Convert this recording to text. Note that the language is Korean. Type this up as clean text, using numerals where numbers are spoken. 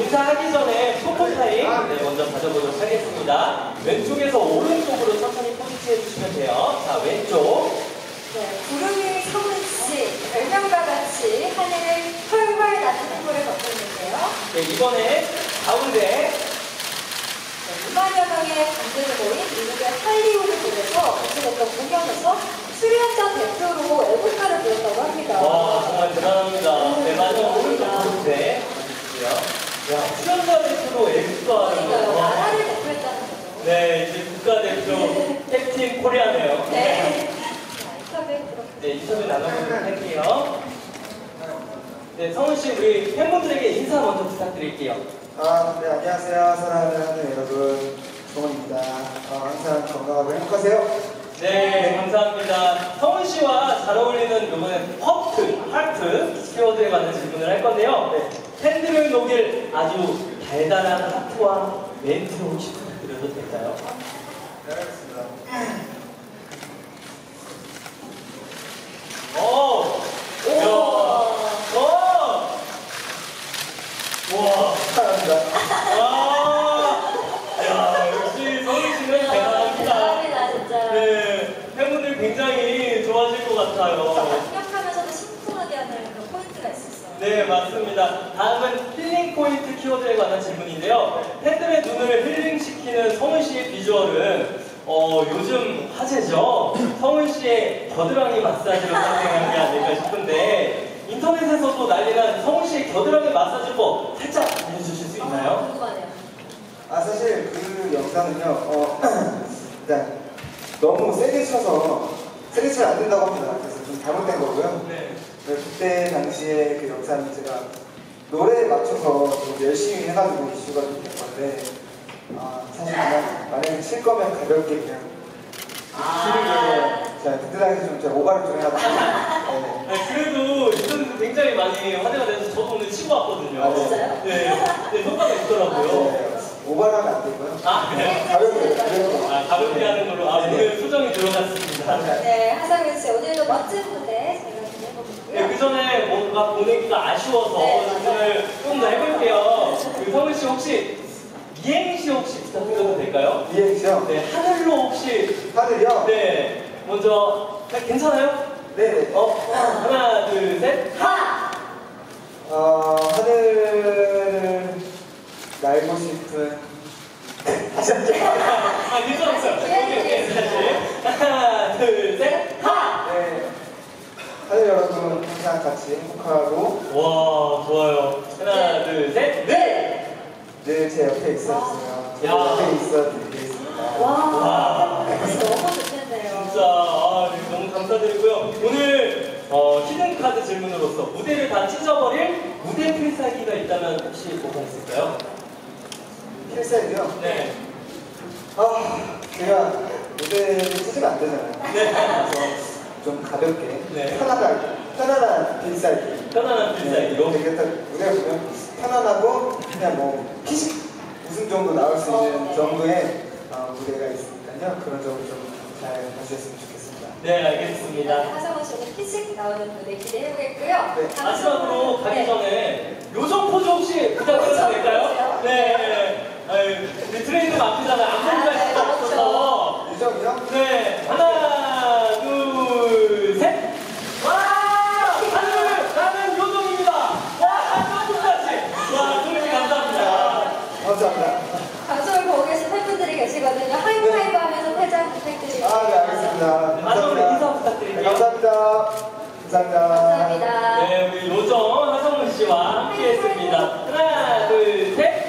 인사하기 전에 포토 타임 먼저 가져보도록 하겠습니다. 왼쪽에서 오른쪽으로 천천히 포즈해 주시면 돼요. 자, 왼쪽. 네, 구름이 성은씨, 별명과 같이 하늘을 훨훨 나는 행보를 걷고 있는데요. 네, 이번에 가운데. 2만여 명의 관객이 모인 미국의 할리우드에서 개최됐던 공연에서 출연자 대표로 애국가를 부렸다고 합니다. 와, 정말 대단합니다. 네, 마지막 오른쪽 가운데. 야, 출연자 대표로 애국가를. 나라를 대표했다는 거죠. 네, 이제 국가대표 캡틴 코리아네요. 네. 자, 인터뷰 들어볼게요. 네, 인터뷰 나눠보도록 할게요. 네, 성훈씨, 우리 팬분들에게 인사 먼저 부탁드릴게요. 네, 안녕하세요. 사랑하는 여러분, 성훈입니다. 항상 건강하고 행복하세요. 네, 감사합니다. 성훈씨와 잘 어울리는 이번엔 하트 키워드에 관한 질문을 할 건데요. 네, 팬들을 녹일 아주 달달한 하트와 멘트 혹시 부탁드려도 될까요? 네, 알겠습니다. 우와! 감사합니다. 야, 역시 성훈씨는 대단합니다. 대단합니다, 진짜. 네, 팬분들 굉장히 좋아하실 것 같아요. 강력하면서도 심쿵하게 하는 그런 포인트가 있었어요. 네, 맞습니다. 다음은 힐링 포인트 키워드에 관한 질문인데요. 팬들의 눈을 힐링시키는 성훈씨의 비주얼은 요즘 화제죠. 성훈씨의 겨드랑이 마사지로 탄생한 게 아닐까 싶은데 인터넷에서도 난리난 성훈씨의 겨드랑이 마사지법 살짝 알려주실 수 있나요? 궁금하네요. 사실 그 영상은요, 일단 너무 세게 치면 안 된다고 합니다. 그래서 좀 잘못된 거고요. 네. 그때 당시에 그 영상이 제가 노래에 맞춰서 좀 열심히 해가지고 이슈가 좀 된 건데, 사실 그냥 만약에 칠 거면 가볍게 그냥 치는 게 제가 그때 당시 좀 제가 오바를 좀 해가지고. 네. 그래도 인터넷에서 굉장히 많이 화제가 돼서 저도 오늘 치고 왔거든요. 아, 진짜요? 네, 효과가 있더라고요. 네, 오바를 하면 안 되고요. 네. 가볍게 하는 걸로. 오늘 수정이 들어갔습니다. 네, 하상윤 씨 오늘도 멋진 무대 제가 준비해보고요. 네, 그 전에 뭔가 보내기가 아쉬워서 네, 질문을 좀 더 해볼게요. 성훈 씨 혹시 이행시 혹시 부탁드려도 될까요? 이행시요? 네, 하늘로 혹시. 하늘이요? 네, 먼저 괜찮아요? 네네. 하나, 둘, 셋. 하! 하늘을 날고 싶은. 괜찮았어요. 오케이, 다시. 하나, 둘, 셋. 하! 네. 하늘 여러분 항상 같이 행복하고 와, 좋아요. 하나, 둘, 셋. 네! 늘 제 옆에 있어주세요. 제 야. 옆에 있어 드리겠습니다. 와, 너무 좋겠네요. 진짜 네, 너무 감사드리고요. 오늘 히든카드 질문으로서 무대를 다 찢어버릴 무대 필살기가 있다면 혹시 뭐가 있을까요? 필살기요? 네. 제가 무대를 찢으면 안 되잖아요. 네. 그래서 좀 가볍게 네. 편안한 필살기. 편안한 필살기로. 되게 딱 무대가 보면 편안하고 그냥 뭐 피식 웃음 정도 나올 수 있는 정도의 무대가 있으니까요. 그런 점을 좀 잘 봐주셨으면 좋겠습니다. 네, 알겠습니다. 하상훈 씨 오늘 피식 나오는 무대 기대해보겠고요. 네. 마지막으로 가기 네. 전에 요정 포즈 혹시 부탁드려도 될까요? 네. 우리 트레이드 맡기잖아요. 안 보니까 네, 할수 없어서. 유정이요? 네. 하나, 둘, 셋. 와! 하늘 나는 요정입니다. 와, 끝까지. 와, 소리 감사합니다. 감사합니다. 방송을 보고 계신 팬분들이 계시거든요. 하이파이브 하면서 퇴장 부탁드립니다. 네, 알겠습니다. 마지막으로 인사 네, 부탁드릴게요. 감사합니다. 감사합니다. 감사합니다. 네, 우리 요정 하성훈 씨와 함께 했습니다. 하나, 둘, 셋.